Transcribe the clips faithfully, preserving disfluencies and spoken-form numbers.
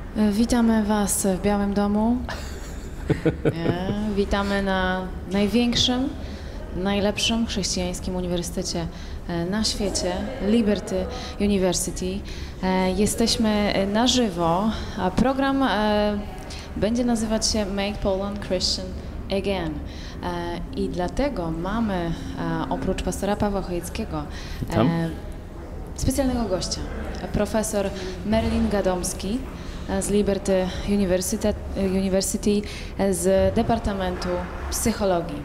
Witamy Was w Białym Domu. Witamy na największym, najlepszym chrześcijańskim uniwersytecie na świecie, Liberty University. Jesteśmy na żywo, a program będzie nazywać się Make Poland Christian Again. I dlatego mamy oprócz pastora Pawła Chojeckiego specjalnego gościa, profesor Merlin Gadomski z Liberty University, University z Departamentu Psychologii.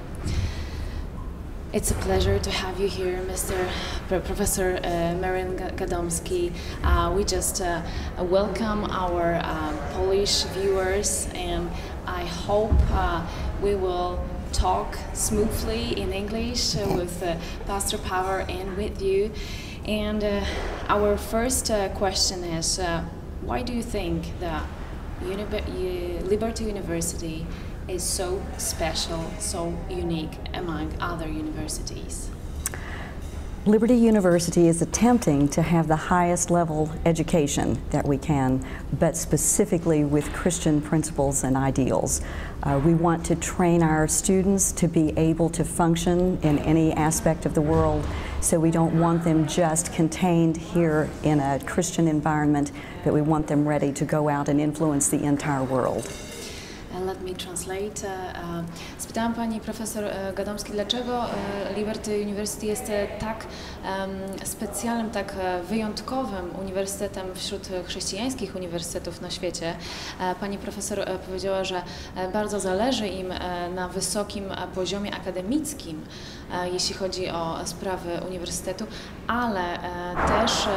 It's a pleasure to have you here, Mister Professor uh, Merlin Gadomski. Uh, we just uh, welcome our uh, Polish viewers, and I hope uh, we will talk smoothly in English uh, with uh, Pastor Power and with you. And uh, our first uh, question is, uh, why do you think that Uni- Liberty University is so special, so unique among other universities? Liberty University is attempting to have the highest level education that we can, but specifically with Christian principles and ideals. Uh, we want to train our students to be able to function in any aspect of the world, so we don't want them just contained here in a Christian environment, but we want them ready to go out and influence the entire world. Let me translate. Spytałam pani profesor Gadomski, dlaczego Liberty University jest tak specjalnym, tak wyjątkowym uniwersytetem wśród chrześcijańskich uniwersytetów na świecie. Pani profesor powiedziała, że bardzo zależy im na wysokim poziomie akademickim, jeśli chodzi o sprawy uniwersytetu, ale też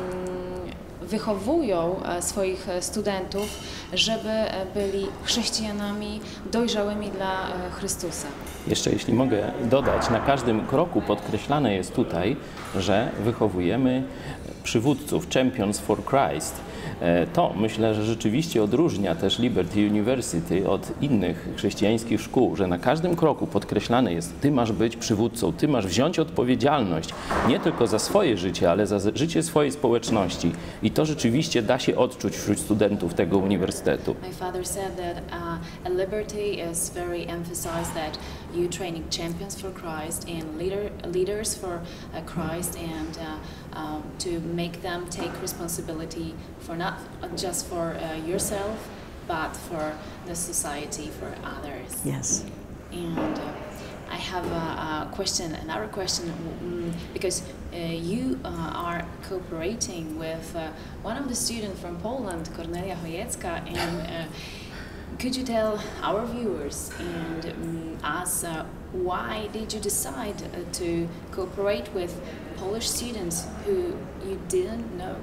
wychowują swoich studentów, żeby byli chrześcijanami dojrzałymi dla Chrystusa. Jeszcze jeśli mogę dodać, na każdym kroku podkreślane jest tutaj, że wychowujemy przywódców, champions for Christ. To myślę, że rzeczywiście odróżnia też Liberty University od innych chrześcijańskich szkół, że na każdym kroku podkreślane jest, ty masz być przywódcą, ty masz wziąć odpowiedzialność nie tylko za swoje życie, ale za życie swojej społeczności. I to rzeczywiście da się odczuć wśród studentów tego uniwersytetu. My father said that uh, at Liberty is very emphasized that you training champions for Christ and leader, leaders for uh, Christ, and uh, um, to make them take responsibility for not just for uh, yourself, but for the society, for others. Yes. And uh, I have a, a question, another question, um, because uh, you uh, are cooperating with uh, one of the students from Poland, Kornelia Chojecka, and uh, could you tell our viewers and um, us uh, why did you decide uh, to cooperate with Polish students who you didn't know?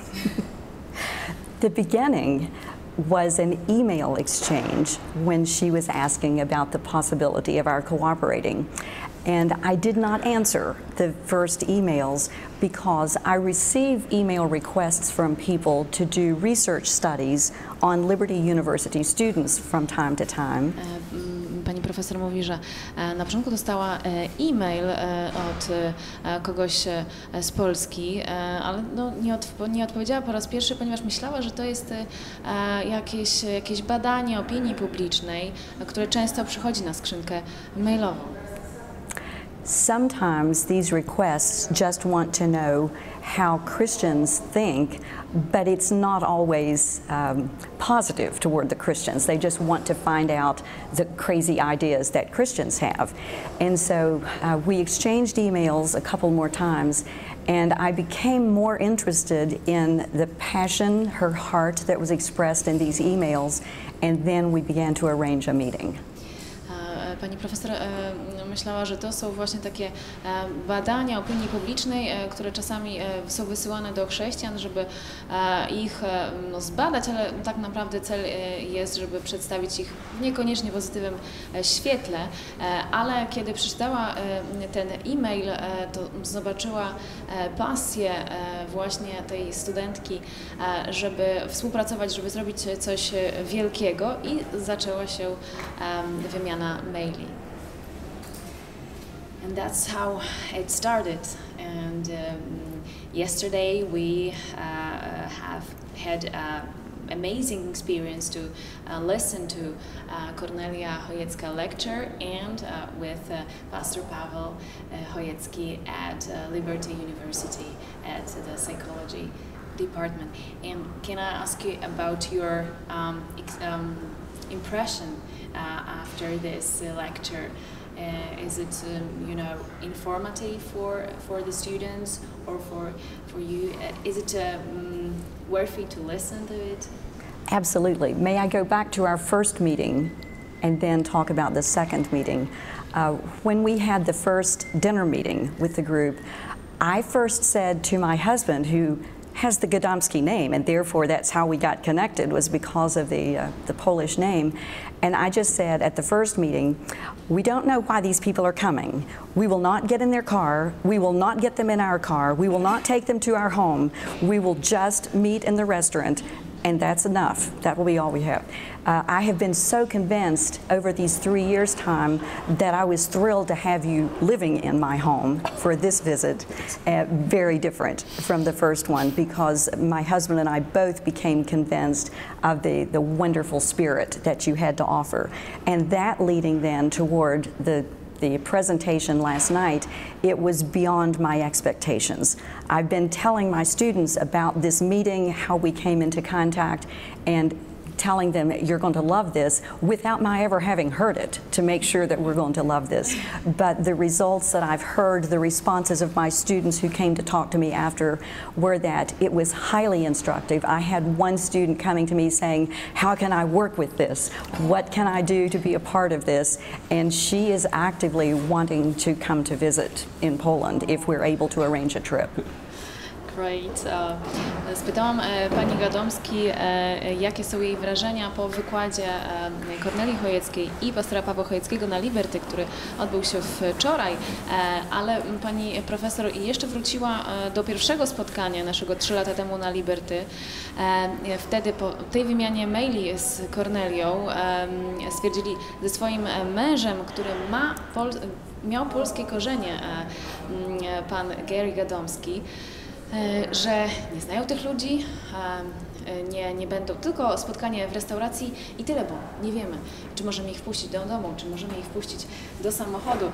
The beginning was an email exchange when she was asking about the possibility of our cooperating. And I did not answer the first emails because I receive email requests from people to do research studies on Liberty University students from time to time. Pani profesor mówi, że na początku dostała e-mail od kogoś z Polski, ale no nie, odp nie odpowiedziała po raz pierwszy, ponieważ myślała, że to jest jakieś, jakieś badanie opinii publicznej, które często przychodzi na skrzynkę mailową. Sometimes these requests just want to know how Christians think, but it's not always um, positive toward the Christians. They just want to find out the crazy ideas that Christians have. And so uh, we exchanged emails a couple more times, and I became more interested in the passion, her heart that was expressed in these emails, and then we began to arrange a meeting. Pani profesor myślała, że to są właśnie takie badania opinii publicznej, które czasami są wysyłane do chrześcijan, żeby ich no, zbadać, ale tak naprawdę cel jest, żeby przedstawić ich w niekoniecznie pozytywnym świetle, ale kiedy przeczytała ten e-mail, to zobaczyła pasję właśnie tej studentki, żeby współpracować, żeby zrobić coś wielkiego, i zaczęła się wymiana maili. And that's how it started. And um, yesterday we uh, have had a amazing experience to uh, listen to uh, Kornelia Chojecka lecture and uh, with uh, Pastor Paweł uh, Chojecki at uh, Liberty University at the psychology department. And can I ask you about your um, ex um, impression uh, after this uh, lecture? Uh, is it, um, you know, informative for for the students or for for you? Uh, is it um, worthy to listen to it? Absolutely. May I go back to our first meeting and then talk about the second meeting? Uh, when we had the first dinner meeting with the group, I first said to my husband, who has the Gadomski name, and therefore that's how we got connected, was because of the, uh, the Polish name. And I just said at the first meeting, we don't know why these people are coming. We will not get in their car. We will not get them in our car. We will not take them to our home. We will just meet in the restaurant, and that's enough. That will be all we have. Uh, I have been so convinced over these three years' time that I was thrilled to have you living in my home for this visit. Uh, very different from the first one, because my husband and I both became convinced of the, the wonderful spirit that you had to offer. And that leading then toward the the presentation last night, it was beyond my expectations. I've been telling my students about this meeting, how we came into contact, and telling them you're going to love this without my ever having heard it, to make sure that we're going to love this. But the results that I've heard, the responses of my students who came to talk to me after, were that it was highly instructive. I had one student coming to me saying, how can I work with this? What can I do to be a part of this? And she is actively wanting to come to visit in Poland if we're able to arrange a trip. Great. Uh, spytałam e, pani Gadomski, e, jakie są jej wrażenia po wykładzie e, Kornelii Chojeckiej i pastora Pawła Chojeckiego na Liberty, który odbył się wczoraj, e, ale pani profesor jeszcze wróciła e, do pierwszego spotkania naszego trzy lata temu na Liberty. E, wtedy po tej wymianie maili z Kornelią e, stwierdzili ze swoim mężem, który ma pol miał polskie korzenie, e, pan Gary Gadomski, że nie znają tych ludzi, nie, nie będą, tylko spotkanie w restauracji i tyle, bo nie wiemy, czy możemy ich wpuścić do domu, czy możemy ich wpuścić do samochodu.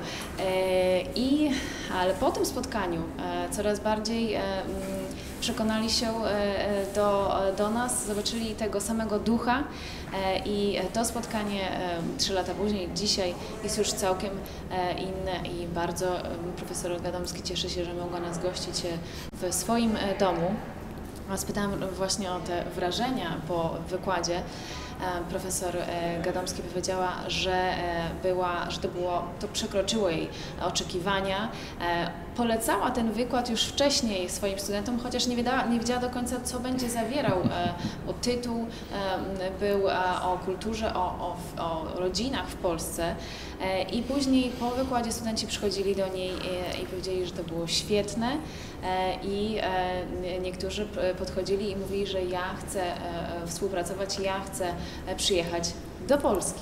I, ale po tym spotkaniu coraz bardziej przekonali się do, do nas, zobaczyli tego samego ducha i to spotkanie trzy lata później, dzisiaj jest już całkiem inne i bardzo profesor Gadomski cieszy się, że mogła nas gościć w swoim domu. Spytałam właśnie o te wrażenia po wykładzie. Profesor Gadomski powiedziała, że, była, że to, było, to przekroczyło jej oczekiwania. Polecała ten wykład już wcześniej swoim studentom, chociaż nie wiedziała, nie wiedziała do końca, co będzie zawierał, bo tytuł był o kulturze, o, o, o rodzinach w Polsce. I później po wykładzie studenci przychodzili do niej i powiedzieli, że to było świetne, i niektórzy podchodzili i mówili, że ja chcę współpracować, ja chcę przyjechać do Polski.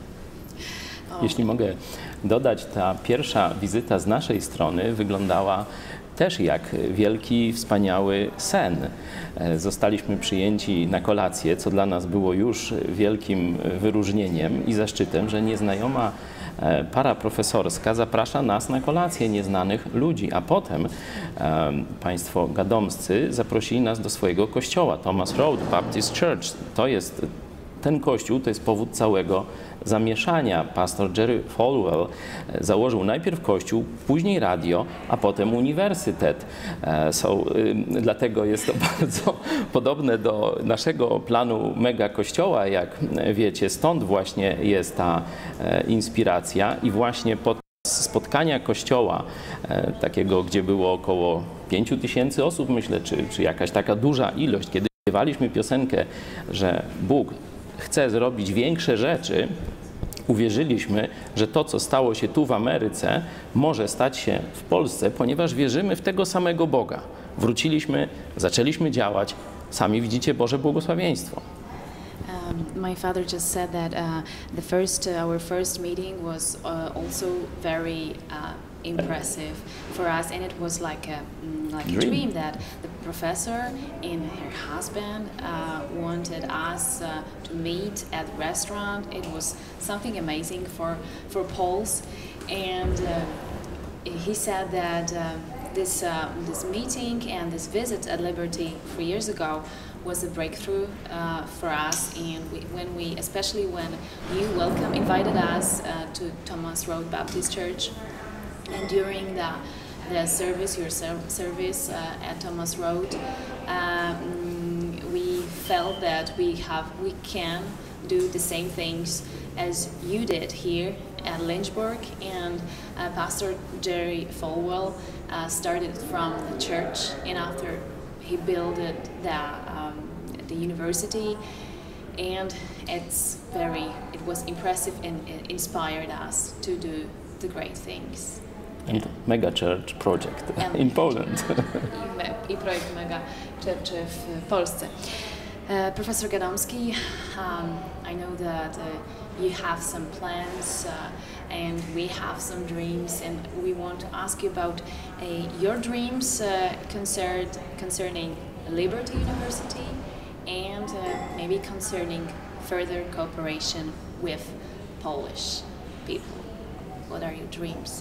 O. Jeśli mogę dodać, ta pierwsza wizyta z naszej strony wyglądała też jak wielki, wspaniały sen. Zostaliśmy przyjęci na kolację, co dla nas było już wielkim wyróżnieniem i zaszczytem, że nieznajoma para profesorska zaprasza nas na kolację nieznanych ludzi, a potem e, państwo gadomscy zaprosili nas do swojego kościoła, Thomas Road Baptist Church. To jest ten kościół, to jest powód całego zamieszania. Pastor Jerry Falwell założył najpierw kościół, później radio, a potem uniwersytet. So, dlatego jest to bardzo podobne do naszego planu mega kościoła, jak wiecie. Stąd właśnie jest ta inspiracja i właśnie podczas spotkania kościoła, takiego, gdzie było około pięciu tysięcy osób, myślę, czy, czy jakaś taka duża ilość, kiedy śpiewaliśmy piosenkę, że Bóg chce zrobić większe rzeczy, uwierzyliśmy, że to, co stało się tu w Ameryce, może stać się w Polsce, ponieważ wierzymy w tego samego Boga. Wróciliśmy, zaczęliśmy działać. Sami widzicie Boże błogosławieństwo. Um, my father just said that uh, the first, uh, our first meeting was uh, also very uh, impressive for us, and it was like a mm, like a Dream. dream that the professor and her husband uh, wanted us uh, to meet at the restaurant. It was something amazing for for Poles, and uh, he said that uh, this uh, this meeting and this visit at Liberty three years ago was a breakthrough uh, for us, and we, when we, especially when you welcome invited us uh, to Thomas Road Baptist Church, and during the the service, your ser service uh, at Thomas Road, um, we felt that we have we can do the same things as you did here at Lynchburg, and uh, Pastor Jerry Falwell uh, started from the church, and after he built it, the um, the university, and it's very it was impressive and it inspired us to do the great things. And mega church project And in Poland. I, me, I projekt Mega Church w Polsce. Uh, Professor Gadomski, um, I know that uh, you have some plans uh, and we have some dreams, and we want to ask you about uh, your dreams uh, concerned concerning Liberty University, and uh, maybe concerning further cooperation with Polish people. What are your dreams?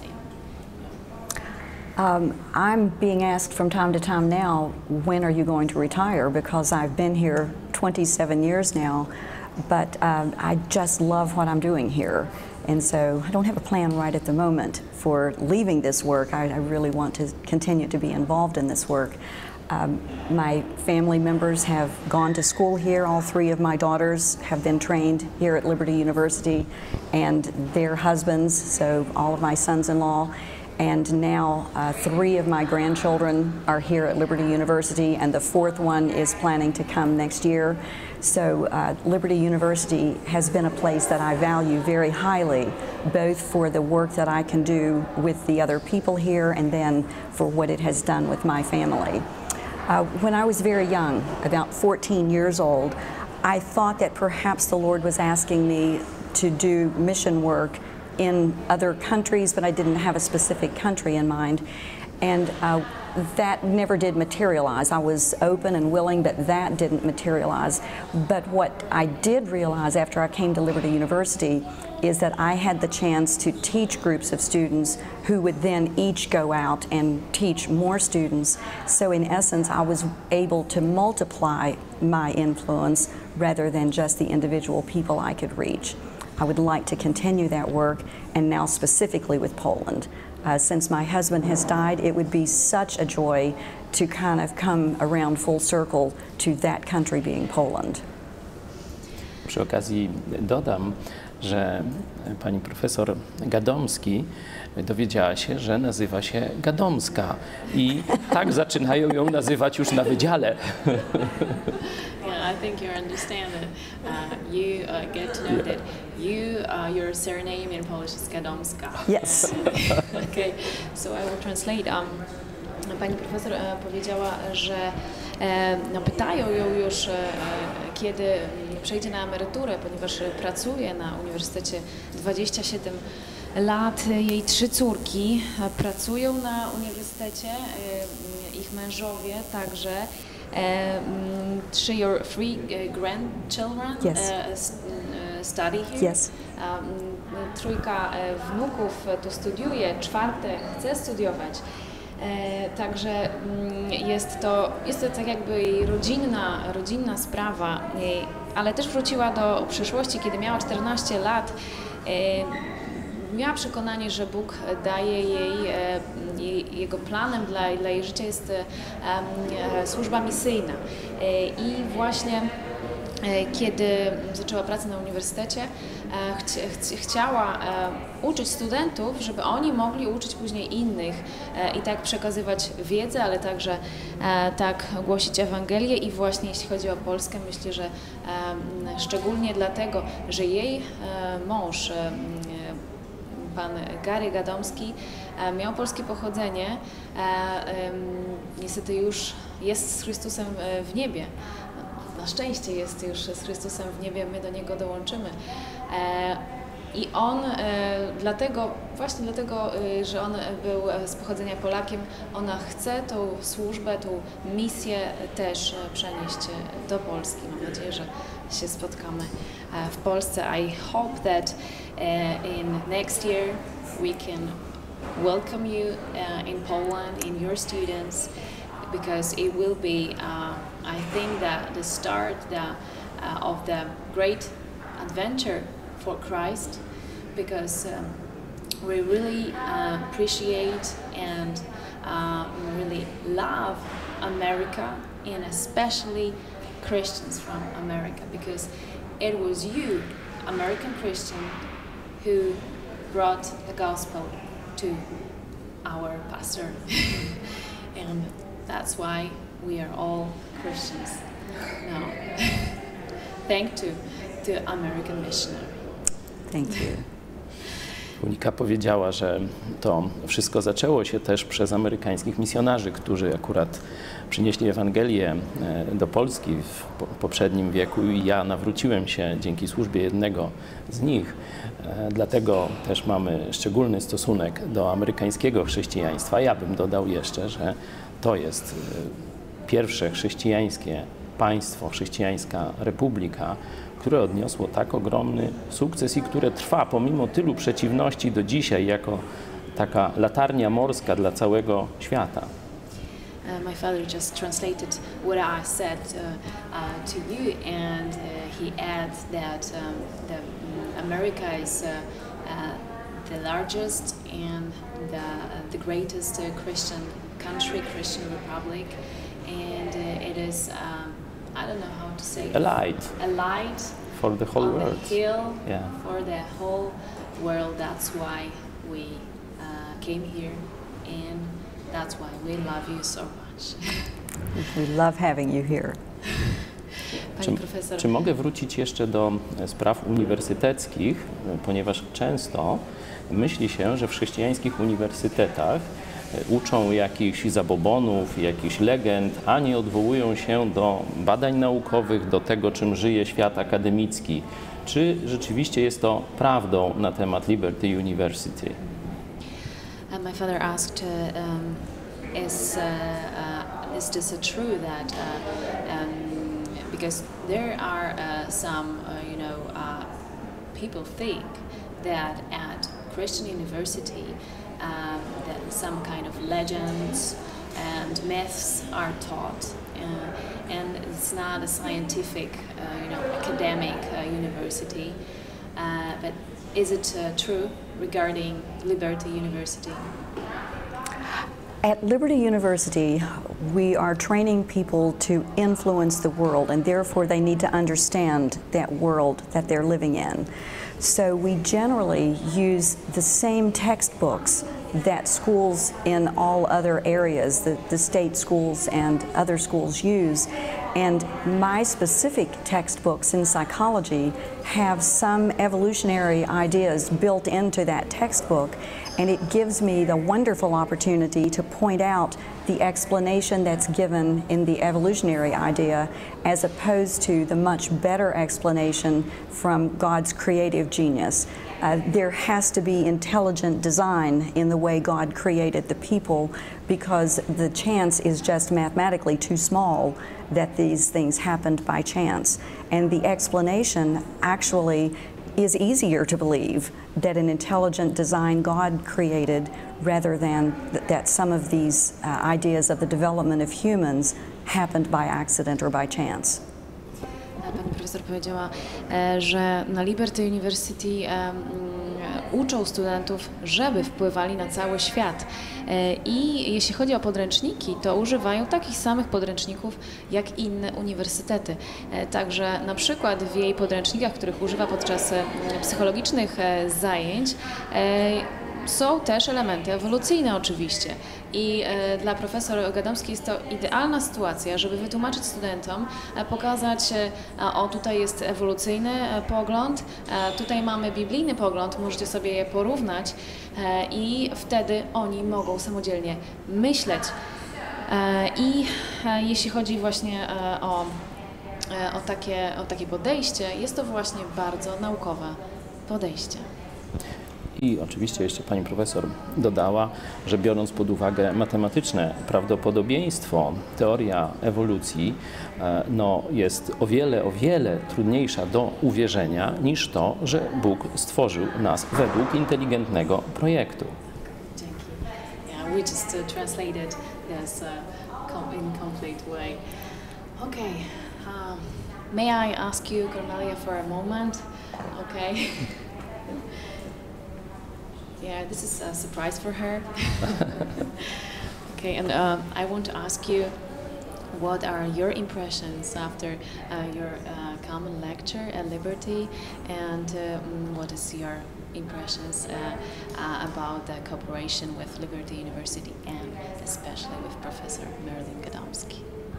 Um, I'm being asked from time to time now, when are you going to retire? Because I've been here twenty-seven years now, but um, I just love what I'm doing here. And so I don't have a plan right at the moment for leaving this work. I, I really want to continue to be involved in this work. Um, my family members have gone to school here. All three of my daughters have been trained here at Liberty University, and their husbands, so all of my sons-in-law. And now uh, three of my grandchildren are here at Liberty University, and the fourth one is planning to come next year. So uh, Liberty University has been a place that I value very highly, both for the work that I can do with the other people here, and then for what it has done with my family. Uh, when I was very young, about fourteen years old, I thought that perhaps the Lord was asking me to do mission work in other countries, but I didn't have a specific country in mind. And uh, that never did materialize. I was open and willing, but that didn't materialize. But what I did realize after I came to Liberty University is that I had the chance to teach groups of students who would then each go out and teach more students. So in essence, I was able to multiply my influence rather than just the individual people I could reach. I would like to continue that work, and now specifically with Poland. Uh, since my husband has died, it would be such a joy to kind of come around full circle to that country being Poland. Przy okazji dodam, że pani profesor Gadomski dowiedziała się, że nazywa się Gadomska i tak zaczynają ją nazywać już na wydziale. Yeah, I think you understand that uh, you uh, get to know that you, uh, your surname in Polish is Gadomska. Yes. Okay, so I will translate. Um, pani profesor e, powiedziała, że e, no, pytają ją już, e, kiedy przejdzie na emeryturę, ponieważ pracuje na uniwersytecie dwadzieścia siedem lat. Jej trzy córki pracują na uniwersytecie, e, ich mężowie także. Um, three or three uh, grandchildren Yes. uh, uh, study here. Yes. Um, trójka uh, wnuków tu studiuje, czwarte chce studiować. E, także mm, jest to, jest to tak jakby jej rodzinna, rodzinna sprawa, jej, ale też wróciła do przeszłości, kiedy miała czternaście lat. E, Miała przekonanie, że Bóg daje jej, e, jej jego planem dla, dla jej życia jest e, e, służba misyjna. E, I właśnie e, kiedy zaczęła pracę na uniwersytecie, e, chci, chci, chciała e, uczyć studentów, żeby oni mogli uczyć później innych e, i tak przekazywać wiedzę, ale także e, tak głosić Ewangelię. I właśnie jeśli chodzi o Polskę, myślę, że e, szczególnie dlatego, że jej e, mąż e, pan Gary Gadomski miał polskie pochodzenie, niestety już jest z Chrystusem w niebie. Na szczęście jest już z Chrystusem w niebie, my do Niego dołączymy. I on dlatego, właśnie dlatego, że on był z pochodzenia Polakiem, ona chce tą służbę, tą misję też przenieść do Polski. Mam nadzieję, że się spotkamy w Polsce. I hope that in next year we can welcome you uh, in Poland, in your students, because it will be, uh, I think, that the start the, uh, of the great adventure for Christ, because um, we really uh, appreciate and uh, really love America, and especially Christians from America, because it was you, American Christian, who brought the gospel to our pastor. And that's why we are all Christians now. Thank to the American missionary. Thank you. Monika powiedziała, że to wszystko zaczęło się też przez amerykańskich misjonarzy, którzy akurat przynieśli Ewangelię do Polski w poprzednim wieku i ja nawróciłem się dzięki służbie jednego z nich. Dlatego też mamy szczególny stosunek do amerykańskiego chrześcijaństwa. Ja bym dodał jeszcze, że to jest pierwsze chrześcijańskie państwo, chrześcijańska republika, które odniosło tak ogromny sukces i które trwa pomimo tylu przeciwności do dzisiaj jako taka latarnia morska dla całego świata. Uh, my father just translated what I said uh, uh, to you, and uh, he adds that um, the, um, America is uh, uh, the largest and the, uh, the greatest uh, Christian country, Christian republic, and uh, it is, um, I don't know how to say it, A light. A light For the whole on world. the hill, Yeah. for the whole world. That's why we uh, came here, and that's why we love you so much. We love having you here. Czy, Pani profesor, czy mogę wrócić jeszcze do spraw uniwersyteckich, ponieważ często myśli się, że w chrześcijańskich uniwersytetach uczą jakichś zabobonów, jakichś legend, a nie odwołują się do badań naukowych, do tego, czym żyje świat akademicki. Czy rzeczywiście jest to prawdą na temat Liberty University? uh, my father asked, uh, um, is, uh, uh, is this uh, true that, uh, um, because there are uh, some, uh, you know, uh, people think that at Christian university um, that some kind of legends and myths are taught, uh, and it's not a scientific, uh, you know, academic uh, university. Uh, but is it uh, true regarding Liberty University? At Liberty University, we are training people to influence the world, and therefore they need to understand that world that they're living in. So we generally use the same textbooks that schools in all other areas, the, the state schools and other schools use. And my specific textbooks in psychology have some evolutionary ideas built into that textbook, and it gives me the wonderful opportunity to point out the explanation that's given in the evolutionary idea as opposed to the much better explanation from God's creative genius. Uh, there has to be intelligent design in the way God created the people, because the chance is just mathematically too small that these things happened by chance. And the explanation actually is easier to believe, that an intelligent design God created, rather than th that some of these uh, ideas of the development of humans happened by accident or by chance. Pani profesor powiedziała, że na Liberty University uczą studentów, żeby wpływali na cały świat. I jeśli chodzi o podręczniki, to używają takich samych podręczników jak inne uniwersytety. Także na przykład w jej podręcznikach, których używa podczas psychologicznych zajęć, są też elementy ewolucyjne oczywiście. I e, dla profesor Gadomskiej jest to idealna sytuacja, żeby wytłumaczyć studentom, e, pokazać, e, o tutaj jest ewolucyjny e, pogląd, e, tutaj mamy biblijny pogląd, możecie sobie je porównać e, i wtedy oni mogą samodzielnie myśleć. E, I e, jeśli chodzi właśnie e, o, e, o, takie, o takie podejście, jest to właśnie bardzo naukowe podejście. I oczywiście jeszcze pani profesor dodała, że biorąc pod uwagę matematyczne prawdopodobieństwo, teoria ewolucji no, jest o wiele, o wiele trudniejsza do uwierzenia niż to, że Bóg stworzył nas według inteligentnego projektu. Dzięki. Yeah, we just uh, translated this uh, in complete way. Okay. Um, may I ask you, Cornelia, for a moment? Okay. Yeah, this is a surprise for her. Okay, and uh, I want to ask you, what are your impressions after uh, your uh, common lecture at Liberty, and uh, what is your impressions uh, uh, about the cooperation with Liberty University and especially with Professor Merlin Gadomski?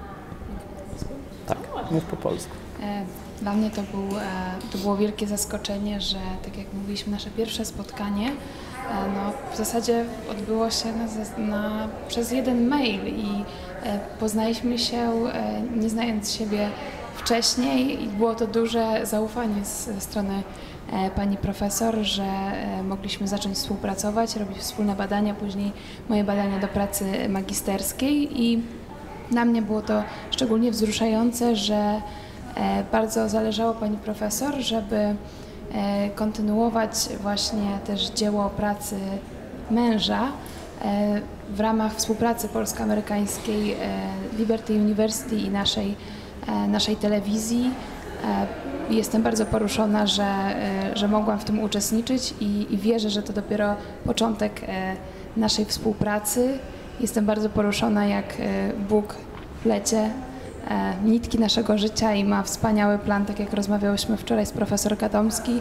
Tak, mów po polsku. Dla mnie to, był, to było wielkie zaskoczenie, że tak jak mówiliśmy, nasze pierwsze spotkanie no, w zasadzie odbyło się na, na, przez jeden mail i poznaliśmy się nie znając siebie wcześniej i było to duże zaufanie ze strony pani profesor, że mogliśmy zacząć współpracować, robić wspólne badania, później moje badania do pracy magisterskiej i dla mnie było to szczególnie wzruszające, że bardzo zależało pani profesor, żeby kontynuować właśnie też dzieło pracy męża w ramach współpracy polsko-amerykańskiej Liberty University i naszej, naszej telewizji. Jestem bardzo poruszona, że, że mogłam w tym uczestniczyć i, i wierzę, że to dopiero początek naszej współpracy. Jestem bardzo poruszona, jak Bóg plecie nitki naszego życia i ma wspaniały plan, tak jak rozmawiałyśmy wczoraj z profesor Gadomski.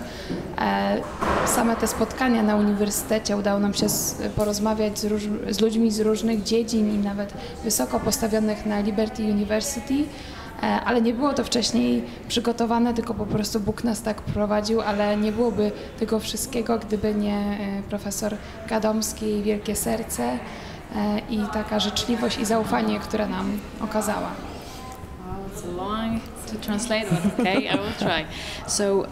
Same te spotkania na uniwersytecie udało nam się porozmawiać z, róż, z ludźmi z różnych dziedzin i nawet wysoko postawionych na Liberty University, ale nie było to wcześniej przygotowane, tylko po prostu Bóg nas tak prowadził, ale nie byłoby tego wszystkiego, gdyby nie profesor Gadomski i wielkie serce i taka życzliwość i zaufanie, które nam okazała. It's a long to translate, but okay, I will try. So, um,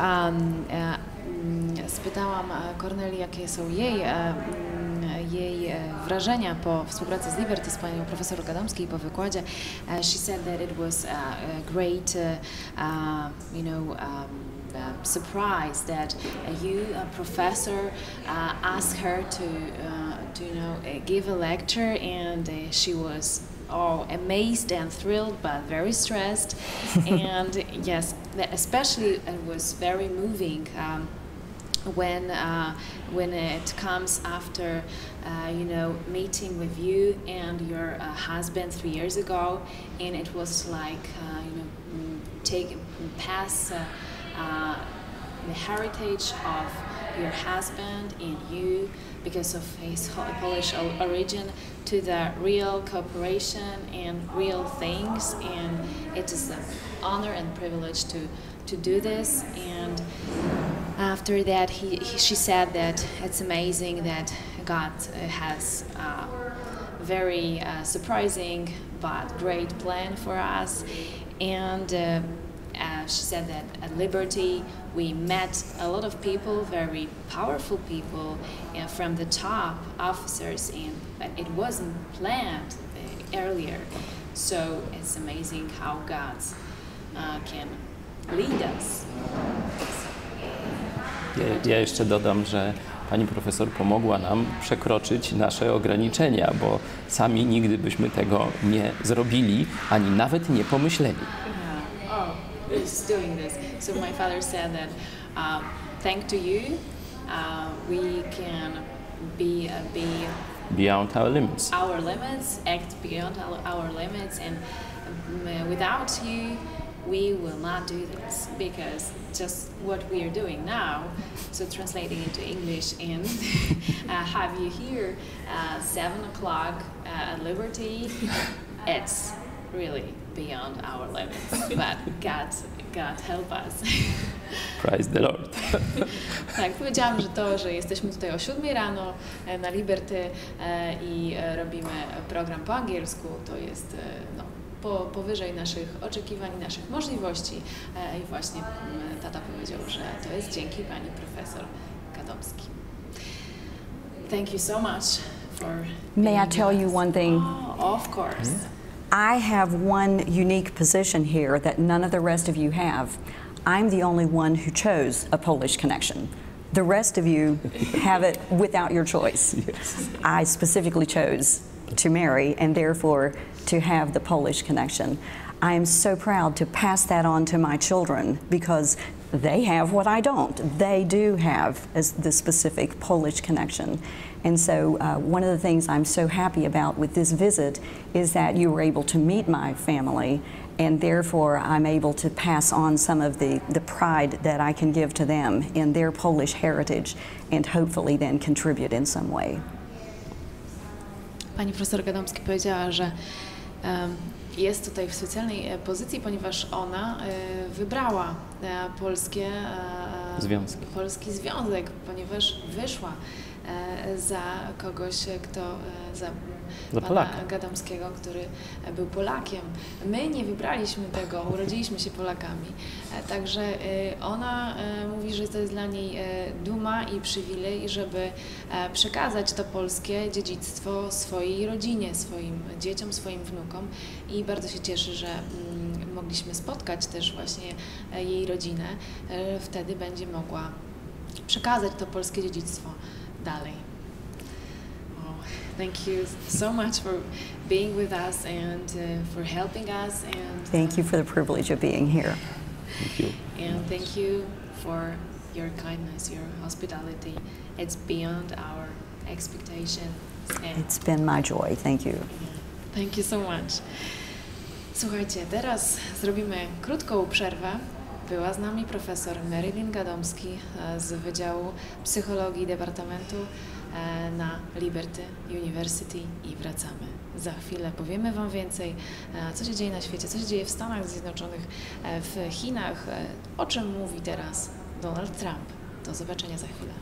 uh, spytałam Corneli, jakie są jej, uh, jej wrażenia po współpracy z Liberty z panią profesor Gadomskiej po wykładzie. Uh, she said that it was a, a great, uh, uh, you know, um, uh, surprise that uh, you, a professor, uh, asked her to, uh, to, you know, uh, give a lecture, and uh, she was all amazed and thrilled, but very stressed. And yes, especially it was very moving um, when uh, when it comes after uh, you know, meeting with you and your uh, husband three years ago, and it was like uh, you know, take pass uh, uh, the heritage of your husband and you, because of his Polish origin, to the real cooperation and real things, and it is an honor and privilege to to do this. And after that, he, he she said that it's amazing that God has a very uh, surprising but great plan for us, and. Uh, Uh, she said that at Liberty we met a lot of people, very powerful people, uh, from the top officers, and but it wasn't planned uh, earlier. So it's amazing how God uh, can lead us. Ja, ja jeszcze dodam, że pani profesor pomogła nam przekroczyć nasze ograniczenia, bo sami nigdy byśmy tego nie zrobili, ani nawet nie pomyśleli. Is doing this. So my father said that uh, thanks to you, uh, we can be uh, be beyond our limits. Our limits, act beyond our, our limits, and um, without you, we will not do this, because just what we are doing now. So translating into English and uh, have you here uh, seven o'clock uh, at Liberty. It's really beyond our limits, but God, God help us. Praise the Lord. Tak, powiedziałam, że to, że jesteśmy tutaj o siódmej rano na Liberty i robimy program po angielsku, to jest no, po, powyżej naszych oczekiwań, naszych możliwości. I właśnie tata powiedział, że to jest dzięki pani profesor Gadomski. Thank you so much for May I being tell with you us. one thing? Oh, of course. I have one unique position here that none of the rest of you have. I'm the only one who chose a Polish connection. The rest of you have it without your choice. Yes. I specifically chose to marry and therefore to have the Polish connection. I am so proud to pass that on to my children because they have what I don't. They do have as the specific Polish connection. And so uh, one of the things I'm so happy about with this visit is that you were able to meet my family, and therefore I'm able to pass on some of the, the pride that I can give to them in their Polish heritage and hopefully then contribute in some way. Pani profesor Gadomski powiedziała, że um, jest tutaj w specjalnej pozycji, ponieważ ona e, wybrała e, polskie, e, Związki. polski związek, ponieważ wyszła e, za kogoś, kto e, za, Za pana Polaka. Gadomskiego, który był Polakiem. My nie wybraliśmy tego, urodziliśmy się Polakami. E, także e, ona e, mówi, że to jest dla niej e, duma i przywilej, żeby e, przekazać to polskie dziedzictwo swojej rodzinie, swoim dzieciom, swoim wnukom i bardzo się cieszy, że mm, mogliśmy spotkać też właśnie e, jej rodzinę. E, wtedy będzie mogła przekazać to polskie dziedzictwo dalej. Thank you so much for being with us and uh, for helping us. And Thank you for the privilege of being here. Thank you. And thank you for your kindness, your hospitality. It's beyond our expectations. And It's been my joy. Thank you. thank you so much. Słuchajcie, teraz zrobimy krótką przerwę. Była z nami profesor Marilyn Gadomski e, z Wydziału Psychologii Departamentu e, na Liberty University i wracamy. Za chwilę powiemy Wam więcej, e, co się dzieje na świecie, co się dzieje w Stanach Zjednoczonych, e, w Chinach, e, o czym mówi teraz Donald Trump. Do zobaczenia za chwilę.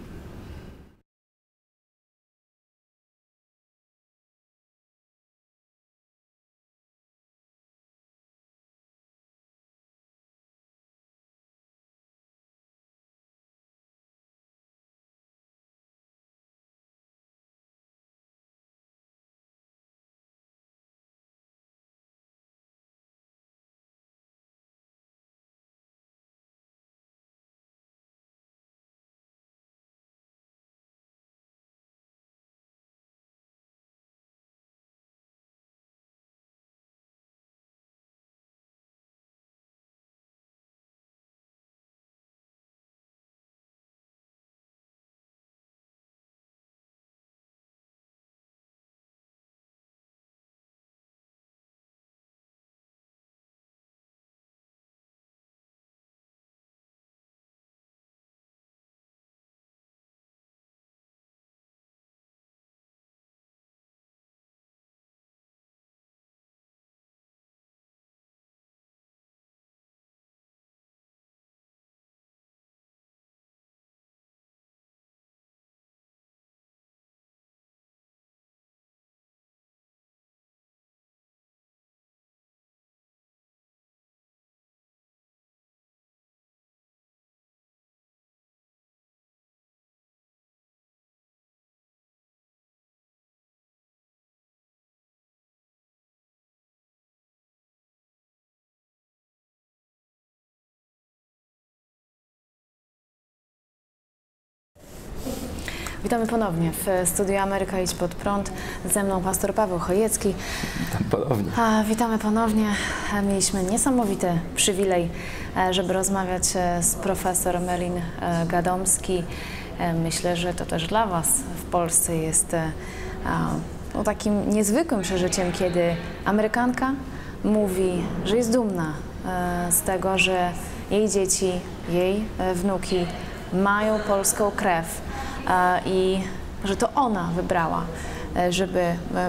Witamy ponownie w studiu Ameryka Idź Pod Prąd. Ze mną pastor Paweł Chojecki. Witam ponownie. A, witamy ponownie. Mieliśmy niesamowity przywilej, żeby rozmawiać z profesor Marilyn Gadomski. Myślę, że to też dla Was w Polsce jest no, takim niezwykłym przeżyciem, kiedy Amerykanka mówi, że jest dumna z tego, że jej dzieci, jej wnuki mają polską krew i że to ona wybrała, żeby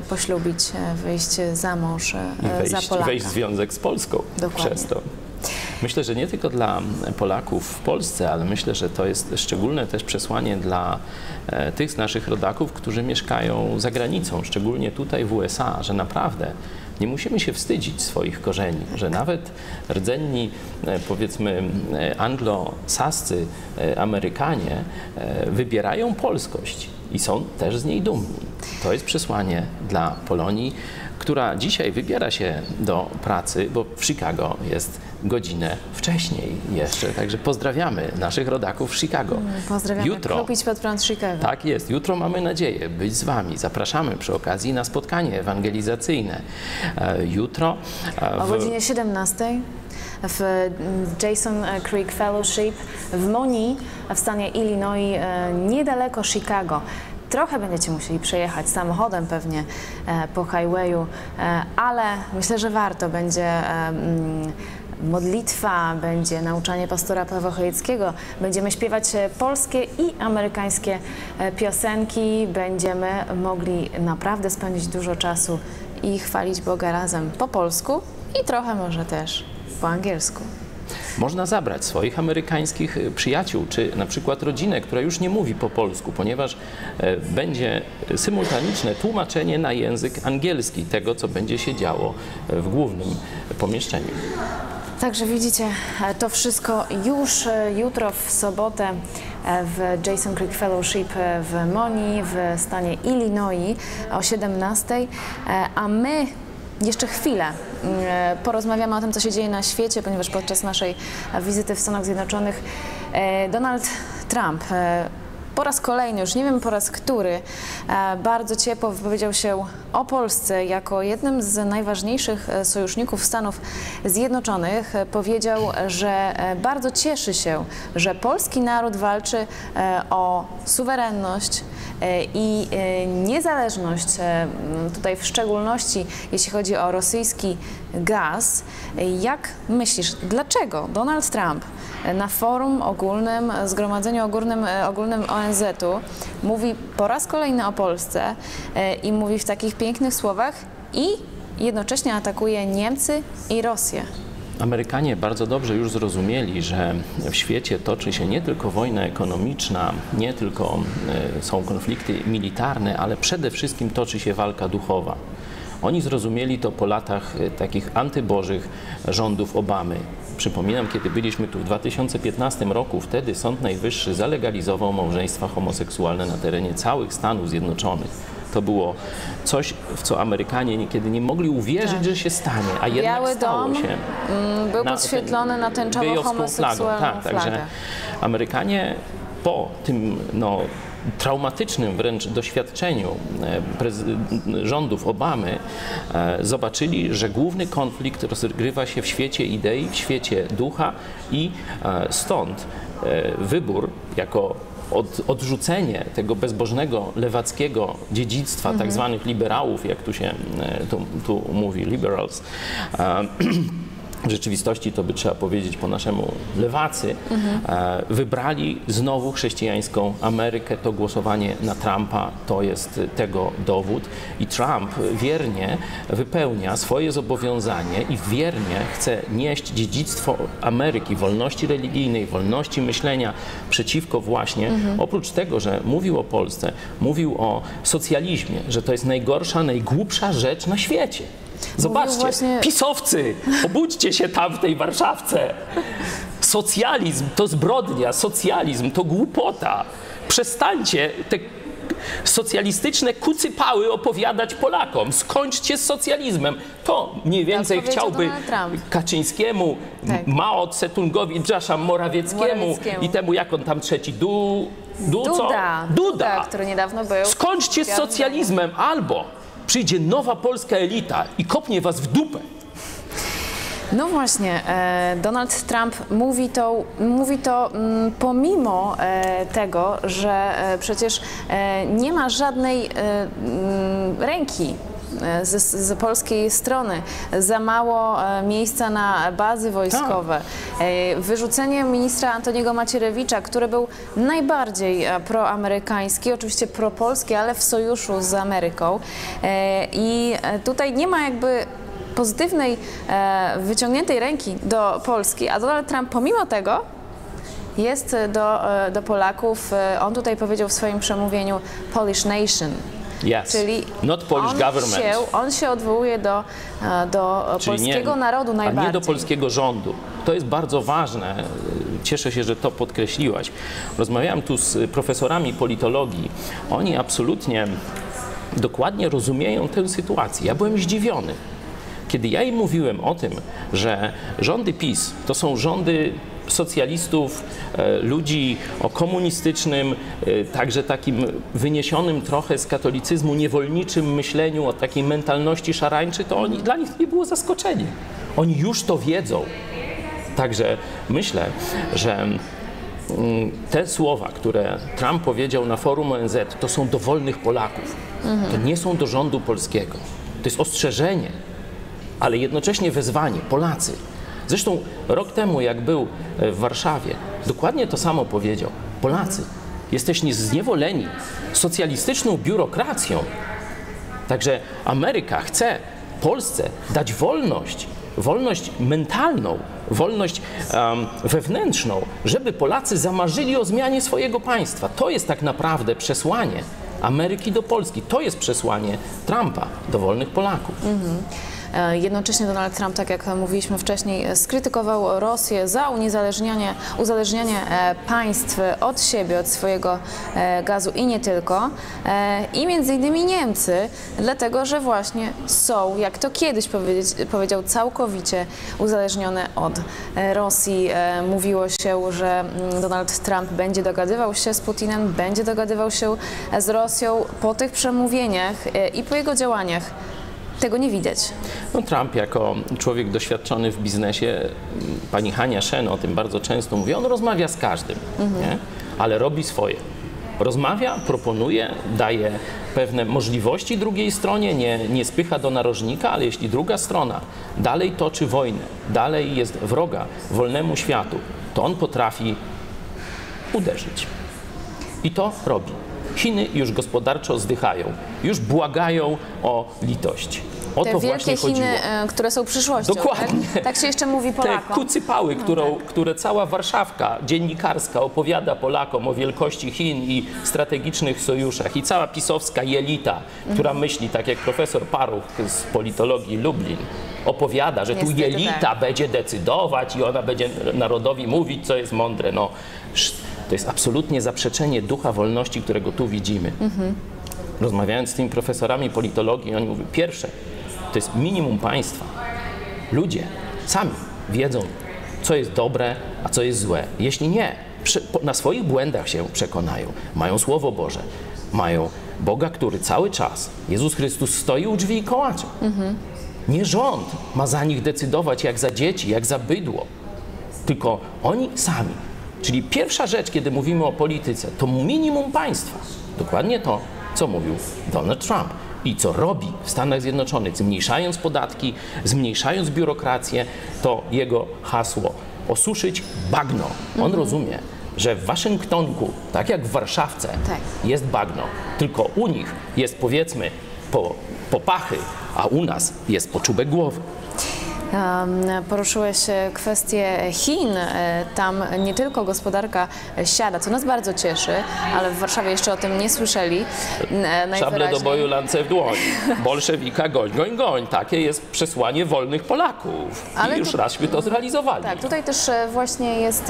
poślubić, wyjść za mąż wejść, za Polaka. wejść w związek z Polską. Dokładnie. Przez to. Myślę, że nie tylko dla Polaków w Polsce, ale myślę, że to jest szczególne też przesłanie dla e, tych z naszych rodaków, którzy mieszkają za granicą, szczególnie tutaj w U S A, że naprawdę nie musimy się wstydzić swoich korzeni, że nawet rdzenni, e, powiedzmy, e, anglosascy e, Amerykanie e, wybierają polskość i są też z niej dumni. To jest przesłanie dla Polonii, która dzisiaj wybiera się do pracy, bo w Chicago jest godzinę wcześniej jeszcze. Także pozdrawiamy naszych rodaków w Chicago. Pozdrawiamy Jutro, Klub Idź Pod Prąd Chicago. tak jest. Jutro mamy nadzieję być z Wami. Zapraszamy przy okazji na spotkanie ewangelizacyjne. E, Jutro e, O w... godzinie siedemnastej w Jason Creek Fellowship w Monee w stanie Illinois, e, niedaleko Chicago. Trochę będziecie musieli przejechać samochodem pewnie e, po highwayu, e, ale myślę, że warto. Będzie e, mm, modlitwa, będzie nauczanie pastora Pawła Chojeckiego, będziemy śpiewać e, polskie i amerykańskie e, piosenki, będziemy mogli naprawdę spędzić dużo czasu i chwalić Boga razem po polsku i trochę może też po angielsku. Można zabrać swoich amerykańskich przyjaciół, czy na przykład rodzinę, która już nie mówi po polsku, ponieważ e, będzie symultaniczne tłumaczenie na język angielski tego, co będzie się działo w głównym pomieszczeniu. Także widzicie, e, to wszystko już e, jutro w sobotę e, w Jason Creek Fellowship e, w Monee w stanie Illinois o siedemnastej, e, a my jeszcze chwilę e, porozmawiamy o tym, co się dzieje na świecie, ponieważ podczas naszej wizyty w Stanach Zjednoczonych e, Donald Trump e, po raz kolejny, już nie wiem po raz który, e, bardzo ciepło wypowiedział się o Polsce jako jednym z najważniejszych e, sojuszników Stanów Zjednoczonych. E, powiedział, że e, bardzo cieszy się, że polski naród walczy e, o suwerenność e, i e, niezależność, e, tutaj w szczególności jeśli chodzi o rosyjski gaz. E, jak myślisz, dlaczego Donald Trump na forum ogólnym, zgromadzeniu ogólnym, ogólnym O N Z-u mówi po raz kolejny o Polsce e, i mówi w takich pięknych słowach i jednocześnie atakuje Niemcy i Rosję? Amerykanie bardzo dobrze już zrozumieli, że w świecie toczy się nie tylko wojna ekonomiczna, nie tylko e, są konflikty militarne, ale przede wszystkim toczy się walka duchowa. Oni zrozumieli to po latach e, takich antybożych rządów Obamy. Przypominam, kiedy byliśmy tu w dwa tysiące piętnastym roku, wtedy Sąd Najwyższy zalegalizował małżeństwa homoseksualne na terenie całych Stanów Zjednoczonych. To było coś, w co Amerykanie niekiedy nie mogli uwierzyć, tak. że się stanie, a jednak Biały stało Dom się. był na, podświetlony na tęczowo homoseksualną tak, flagę. Także Amerykanie po tym no, traumatycznym wręcz doświadczeniu rządów Obamy e, zobaczyli, że główny konflikt rozgrywa się w świecie idei, w świecie ducha i e, stąd e, wybór jako od, odrzucenie tego bezbożnego lewackiego dziedzictwa mhm. tak zwanych liberałów, jak tu się e, tu, tu mówi, liberals, e, w rzeczywistości to by trzeba powiedzieć po naszemu lewacy, mhm. e, wybrali znowu chrześcijańską Amerykę. To głosowanie na Trumpa to jest tego dowód i Trump wiernie wypełnia swoje zobowiązanie i wiernie chce nieść dziedzictwo Ameryki, wolności religijnej, wolności myślenia przeciwko właśnie, mhm. oprócz tego, że mówił o Polsce, mówił o socjalizmie, że to jest najgorsza, najgłupsza rzecz na świecie. Zobaczcie, właśnie... pisowcy, obudźcie się tam w tej Warszawce. Socjalizm to zbrodnia, socjalizm to głupota. Przestańcie te socjalistyczne kucypały opowiadać Polakom. Skończcie z socjalizmem. To mniej więcej chciałby Kaczyńskiemu, tak. Mao Tse-tungowi, przepraszam, Morawieckiemu, Morawieckiemu i temu, jak on tam trzeci, du, du, Duda, co? Duda, Duda, który niedawno był. Skończcie z socjalizmem albo przyjdzie nowa polska elita i kopnie was w dupę. No właśnie, e, Donald Trump mówi to, mówi to m, pomimo e, tego, że e, przecież e, nie ma żadnej e, m, ręki Z, z polskiej strony, za mało e, miejsca na bazy wojskowe, e, wyrzucenie ministra Antoniego Macierewicza, który był najbardziej e, proamerykański, oczywiście propolski, ale w sojuszu z Ameryką e, i tutaj nie ma jakby pozytywnej, e, wyciągniętej ręki do Polski, a Donald Trump pomimo tego jest do, e, do Polaków, e, on tutaj powiedział w swoim przemówieniu Polish Nation. Yes. Czyli Not Polish on government. Się, on się odwołuje do, e, do polskiego nie, narodu najbardziej. A nie do polskiego rządu. To jest bardzo ważne. Cieszę się, że to podkreśliłaś. Rozmawiałem tu z profesorami politologii. Oni absolutnie dokładnie rozumieją tę sytuację. Ja byłem zdziwiony. Kiedy ja im mówiłem o tym, że rządy PiS to są rządy socjalistów, e, ludzi o komunistycznym, e, także takim wyniesionym trochę z katolicyzmu, niewolniczym myśleniu, o takiej mentalności szarańczy, to oni, dla nich nie było zaskoczenie. Oni już to wiedzą. Także myślę, że mm, te słowa, które Trump powiedział na forum O N Z, to są do wolnych Polaków. Mhm. To nie są do rządu polskiego. To jest ostrzeżenie, ale jednocześnie wezwanie. Polacy. Zresztą rok temu, jak był w Warszawie, dokładnie to samo powiedział. Polacy, jesteście zniewoleni socjalistyczną biurokracją. Także Ameryka chce Polsce dać wolność, wolność mentalną, wolność um, wewnętrzną, żeby Polacy zamarzyli o zmianie swojego państwa. To jest tak naprawdę przesłanie Ameryki do Polski. To jest przesłanie Trumpa do wolnych Polaków. Mhm. Jednocześnie Donald Trump, tak jak mówiliśmy wcześniej, skrytykował Rosję za uniezależnianie, uzależnianie państw od siebie, od swojego gazu i nie tylko. I między innymi Niemcy, dlatego że właśnie są, jak to kiedyś powiedział, całkowicie uzależnione od Rosji. Mówiło się, że Donald Trump będzie dogadywał się z Putinem, będzie dogadywał się z Rosją. Po tych przemówieniach i po jego działaniach tego nie widać. No, Trump jako człowiek doświadczony w biznesie, pani Hania Shen o tym bardzo często mówi, on rozmawia z każdym, mhm. nie? Ale robi swoje. Rozmawia, proponuje, daje pewne możliwości drugiej stronie, nie, nie spycha do narożnika, ale jeśli druga strona dalej toczy wojnę, dalej jest wroga wolnemu światu, to on potrafi uderzyć. I to robi. Chiny już gospodarczo zdychają, już błagają o litość. O Te to wielkie właśnie chodziło. Chiny, które są przyszłością. Dokładnie. Tak, tak się jeszcze mówi Polakom. Te kucypały, którą, no tak. które cała Warszawka dziennikarska opowiada Polakom o wielkości Chin i strategicznych sojuszach i cała pisowska jelita, mhm. która myśli, tak jak profesor Paruch z politologii Lublin, opowiada, że Niestety tu jelita tak. będzie decydować i ona będzie narodowi mówić, co jest mądre. No, to jest absolutnie zaprzeczenie ducha wolności, którego tu widzimy. Mhm. Rozmawiając z tymi profesorami politologii, oni mówią, pierwsze, to jest minimum państwa. Ludzie sami wiedzą, co jest dobre, a co jest złe. Jeśli nie, na swoich błędach się przekonają. Mają Słowo Boże, mają Boga, który cały czas, Jezus Chrystus, stoi u drzwi i kołacze. Mhm. Nie rząd ma za nich decydować jak za dzieci, jak za bydło, tylko oni sami. Czyli pierwsza rzecz, kiedy mówimy o polityce, to minimum państwa. Dokładnie to, co mówił Donald Trump i co robi w Stanach Zjednoczonych, zmniejszając podatki, zmniejszając biurokrację, to jego hasło osuszyć bagno. On mhm. rozumie, że w Waszyngtonku, tak jak w Warszawce, tak. jest bagno, tylko u nich jest, powiedzmy, po, po pachy, a u nas jest po czubek głowy. Poruszyłeś kwestię Chin. Tam nie tylko gospodarka siada, co nas bardzo cieszy, ale w Warszawie jeszcze o tym nie słyszeli. Szable do boju, lance w dłoń. Bolszewika goń, goń, goń. Takie jest przesłanie wolnych Polaków. I ale już tu, raźśmy to zrealizowali. Tak, tutaj też właśnie jest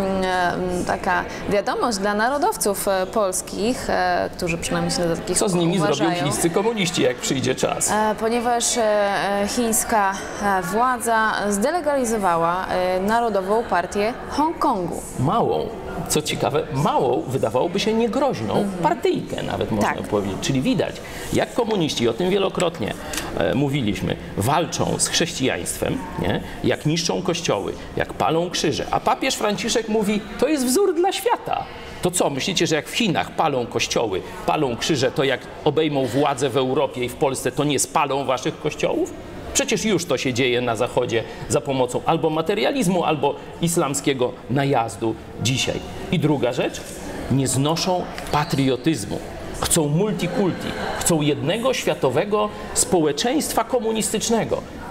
taka wiadomość dla narodowców polskich, którzy przynajmniej się do takich Co z nimi uważają. zrobią chińscy komuniści, jak przyjdzie czas? Ponieważ chińska władza Władza zdelegalizowała e, Narodową Partię Hongkongu. Małą, co ciekawe, małą, wydawałoby się niegroźną mm-hmm. partyjkę nawet można tak. powiedzieć. Czyli widać, jak komuniści, o tym wielokrotnie e, mówiliśmy, walczą z chrześcijaństwem, nie? Jak niszczą kościoły, jak palą krzyże. A papież Franciszek mówi, to jest wzór dla świata. To co, myślicie, że jak w Chinach palą kościoły, palą krzyże, to jak obejmą władzę w Europie i w Polsce, to nie spalą waszych kościołów? Przecież już to się dzieje na Zachodzie za pomocą albo materializmu, albo islamskiego najazdu dzisiaj. I druga rzecz, nie znoszą patriotyzmu. Chcą multikulti, chcą jednego światowego społeczeństwa komunistycznego.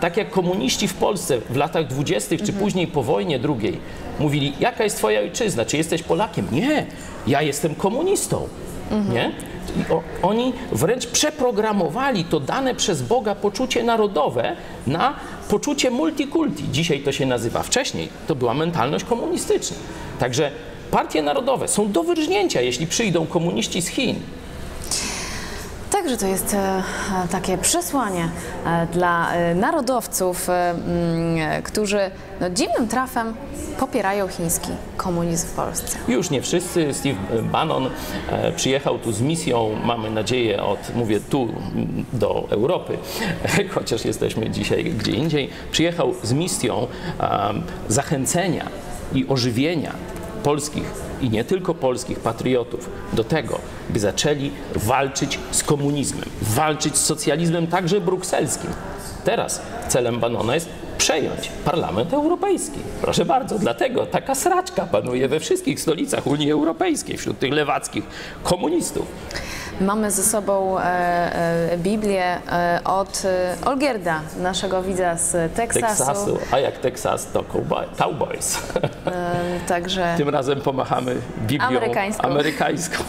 Tak jak komuniści w Polsce w latach dwudziestych czy później po wojnie drugiej mówili, jaka jest twoja ojczyzna, czy jesteś Polakiem? Nie, ja jestem komunistą. Nie? I o, oni wręcz przeprogramowali to dane przez Boga poczucie narodowe na poczucie multikulti. Dzisiaj to się nazywa. Wcześniej to była mentalność komunistyczna. Także partie narodowe są do wyrżnięcia, jeśli przyjdą komuniści z Chin. Także to jest e, takie przesłanie e, dla e, narodowców, e, m, którzy no, dziwnym trafem popierają chiński komunizm w Polsce. Już nie wszyscy. Steve Bannon e, przyjechał tu z misją, mamy nadzieję, od, mówię tu do Europy, chociaż jesteśmy dzisiaj gdzie indziej, przyjechał z misją e, zachęcenia i ożywienia polskich i nie tylko polskich patriotów do tego, by zaczęli walczyć z komunizmem, walczyć z socjalizmem także brukselskim. Teraz celem Bannona jest przejąć Parlament Europejski. Proszę bardzo, dlatego taka sraczka panuje we wszystkich stolicach Unii Europejskiej wśród tych lewackich komunistów. Mamy ze sobą e, e, Biblię e, od e, Olgierda, naszego widza z Teksasu. Teksasu, a jak Teksas to cowboy, cowboys. E, także Tym razem pomachamy Biblią amerykańską. amerykańską.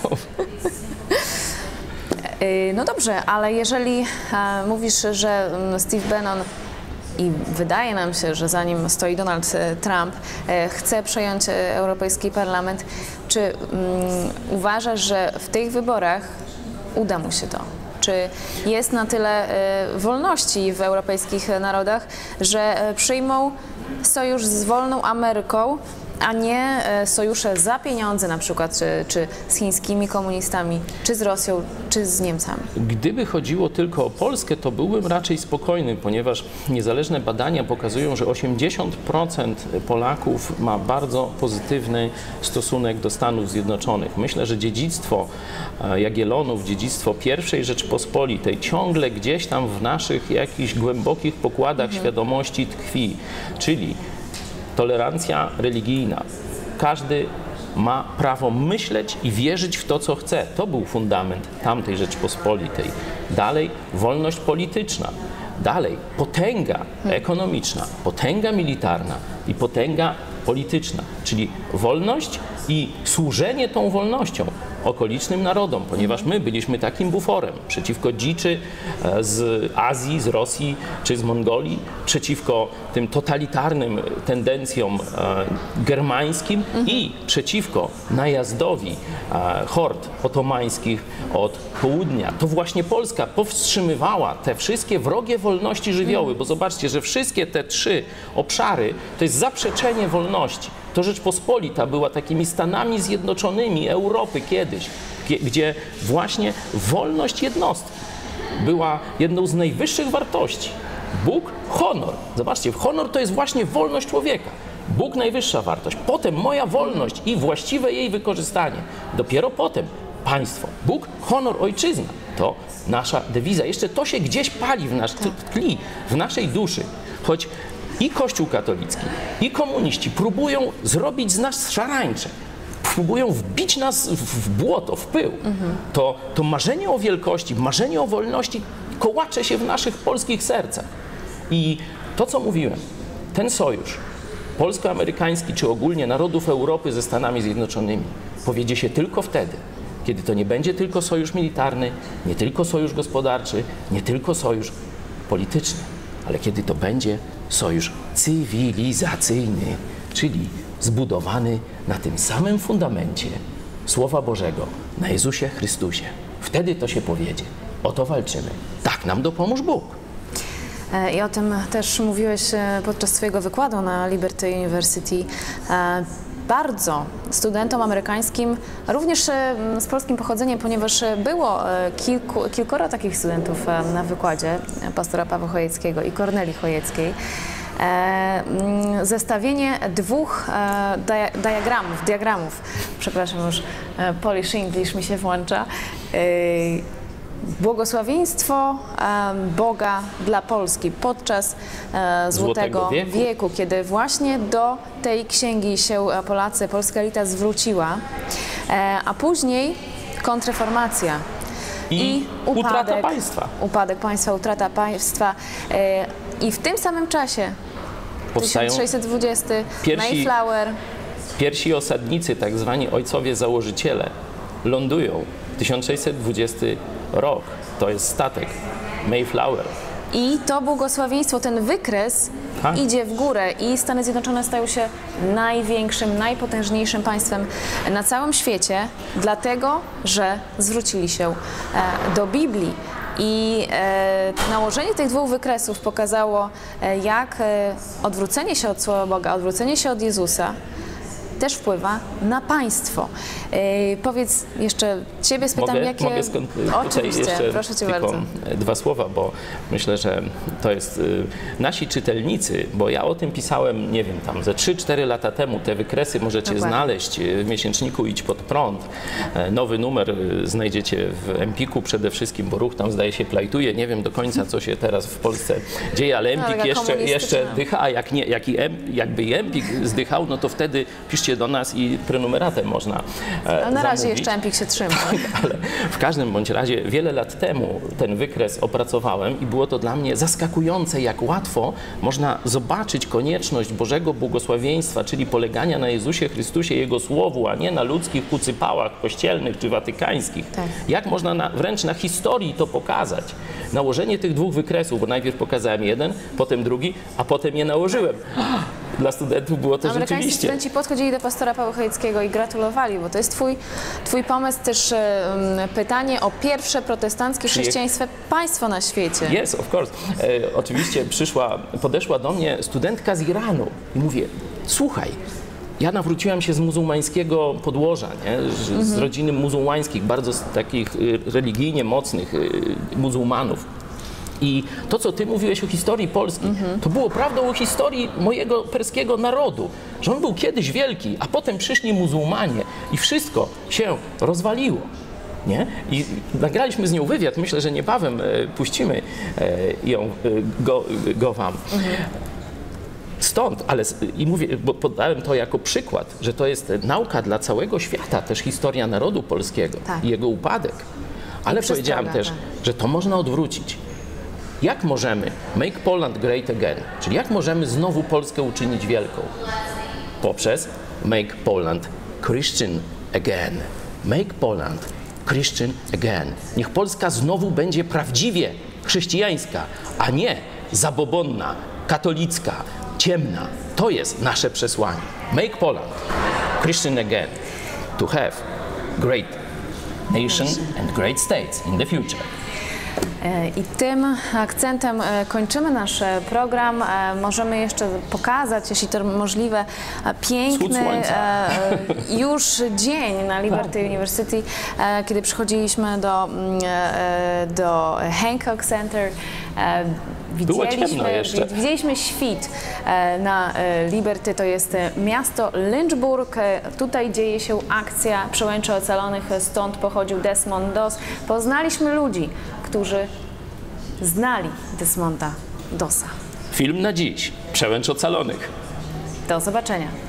E, no dobrze, ale jeżeli e, mówisz, że mm, Steve Bannon i wydaje nam się, że za nim stoi Donald Trump, e, chce przejąć e, Europejski Parlament, czy mm, uważasz, że w tych wyborach uda mu się to? Czy jest na tyle e, wolności w europejskich narodach, że e, przyjmą sojusz z wolną Ameryką, a nie e, sojusze za pieniądze na przykład, czy, czy z chińskimi komunistami, czy z Rosją, czy z Niemcami? Gdyby chodziło tylko o Polskę, to byłbym raczej spokojny, ponieważ niezależne badania pokazują, że osiemdziesiąt procent Polaków ma bardzo pozytywny stosunek do Stanów Zjednoczonych. Myślę, że dziedzictwo Jagiellonów, dziedzictwo pierwszej Rzeczpospolitej ciągle gdzieś tam w naszych jakichś głębokich pokładach mhm. świadomości tkwi, czyli tolerancja religijna. Każdy ma prawo myśleć i wierzyć w to, co chce. To był fundament tamtej Rzeczpospolitej. Dalej wolność polityczna. Dalej potęga ekonomiczna, potęga militarna i potęga polityczna, czyli wolność i służenie tą wolnością okolicznym narodom, ponieważ my byliśmy takim buforem przeciwko dziczy z Azji, z Rosji czy z Mongolii, przeciwko tym totalitarnym tendencjom germańskim mhm. i przeciwko najazdowi hord otomańskich od południa. To właśnie Polska powstrzymywała te wszystkie wrogie wolności żywioły, mhm. bo zobaczcie, że wszystkie te trzy obszary to jest zaprzeczenie wolności. To Rzeczpospolita była takimi Stanami Zjednoczonymi Europy kiedyś, gdzie właśnie wolność jednostki była jedną z najwyższych wartości. Bóg, honor. Zobaczcie, honor to jest właśnie wolność człowieka. Bóg najwyższa wartość. Potem moja wolność i właściwe jej wykorzystanie. Dopiero potem państwo. Bóg, honor, ojczyzna. To nasza dewiza. Jeszcze to się gdzieś pali w nas, tkli w naszej duszy. Choć i Kościół katolicki, i komuniści próbują zrobić z nas szarańcze, próbują wbić nas w błoto, w pył. Mhm. To, to marzenie o wielkości, marzenie o wolności kołacze się w naszych polskich sercach. I to, co mówiłem, ten sojusz polsko-amerykański, czy ogólnie narodów Europy ze Stanami Zjednoczonymi, powiedzie się tylko wtedy, kiedy to nie będzie tylko sojusz militarny, nie tylko sojusz gospodarczy, nie tylko sojusz polityczny, ale kiedy to będzie sojusz cywilizacyjny, czyli zbudowany na tym samym fundamencie Słowa Bożego, na Jezusie Chrystusie. Wtedy to się powiedzie. O to walczymy. Tak nam dopomóż Bóg. I o tym też mówiłeś podczas swojego wykładu na Liberty University. Bardzo studentom amerykańskim, również z polskim pochodzeniem, ponieważ było kilku, kilkoro takich studentów na wykładzie pastora Pawła Chojeckiego i Kornelii Chojeckiej. Zestawienie dwóch diagramów, diagramów, przepraszam, już Polish English mi się włącza, błogosławieństwo Boga dla Polski podczas Złotego, Złotego wieku. wieku, kiedy właśnie do tej księgi się Polacy, polska elita zwróciła, a później kontrreformacja. i, upadek, utrata państwa. Upadek państwa, utrata państwa. E, I w tym samym czasie Powstają tysiąc sześćset dwudziesty pierwsi- Mayflower. Pierwsi osadnicy, tak zwani ojcowie założyciele, lądują. tysiąc sześćset dwudziesty rok, to jest statek Mayflower. I to błogosławieństwo, ten wykres Tak. idzie w górę i Stany Zjednoczone stają się największym, najpotężniejszym państwem na całym świecie, dlatego, że zwrócili się e, do Biblii. I e, nałożenie tych dwóch wykresów pokazało, e, jak e, odwrócenie się od Słowa Boga, odwrócenie się od Jezusa też wpływa na państwo. E, powiedz jeszcze, ciebie spytam, Mogę, jakie... mogę skąd, tutaj Oczywiście, jeszcze proszę cię tylko bardzo. dwa słowa, bo myślę, że to jest y, nasi czytelnicy, bo ja o tym pisałem, nie wiem, tam ze trzy cztery lata temu. Te wykresy możecie Dokładnie. znaleźć w miesięczniku Idź Pod Prąd. E, Nowy numer y, znajdziecie w Empiku przede wszystkim, bo ruch tam zdaje się plajtuje. Nie wiem do końca, co się teraz w Polsce dzieje, ale Empik taka jeszcze, jeszcze komunistyczna. dycha, a jak nie, jak i em, jakby i Empik zdychał, no to wtedy piszcie do nas i prenumeratę można e, A na razie zamówić. jeszcze Empik się trzyma. Ale w każdym bądź razie wiele lat temu ten wykres opracowałem i było to dla mnie zaskakujące, jak łatwo można zobaczyć konieczność Bożego błogosławieństwa, czyli polegania na Jezusie Chrystusie, Jego Słowu, a nie na ludzkich kucypałach kościelnych czy watykańskich. Tak. Jak można na, wręcz na historii to pokazać. Nałożenie tych dwóch wykresów, bo najpierw pokazałem jeden, potem drugi, a potem je nałożyłem. Dla studentów było to Amerykańscy rzeczywiście. studenci podchodzili do pastora Pawła Chojeckiego i gratulowali, bo to jest twój, twój pomysł, też um, pytanie o pierwsze protestanckie Przyje- chrześcijaństwo państwo na świecie. Yes, of course. E, oczywiście przyszła, podeszła do mnie studentka z Iranu i mówię, słuchaj, ja nawróciłam się z muzułmańskiego podłoża, nie? Z, z rodziny muzułmańskich, bardzo z takich y, religijnie mocnych y, muzułmanów. I to, co ty mówiłeś o historii Polski, to było prawdą o historii mojego perskiego narodu, że on był kiedyś wielki, a potem przyszli muzułmanie i wszystko się rozwaliło. Nie? I nagraliśmy z nią wywiad, myślę, że niebawem e, puścimy e, ją, e, go, go wam. Stąd, ale s- i mówię, bo podałem to jako przykład, że to jest nauka dla całego świata, też historia narodu polskiego Tak. i jego upadek. Ale przestroga, powiedziałem też, tak. że to można odwrócić. Jak możemy make Poland great again, czyli jak możemy znowu Polskę uczynić wielką? Poprzez make Poland Christian again. Make Poland Christian again. Niech Polska znowu będzie prawdziwie chrześcijańska, a nie zabobonna, katolicka, ciemna. To jest nasze przesłanie. Make Poland Christian again. To have great nation and great states in the future. E, I tym akcentem e, kończymy nasz e, program. E, Możemy jeszcze pokazać, jeśli to możliwe, e, Wschód piękny słońca. e, już dzień na Liberty University, e, kiedy przychodziliśmy do, mm, e, do Hancock Center. E, Było ciemno Widzieliśmy, jeszcze. widzieliśmy świt e, na e, Liberty, to jest e, miasto Lynchburg. E, Tutaj dzieje się akcja Przełęczy Ocalonych, stąd pochodził Desmond Doss. Poznaliśmy ludzi, którzy znali Desmonda Dossa. Film na dziś. Przełęcz Ocalonych. Do zobaczenia.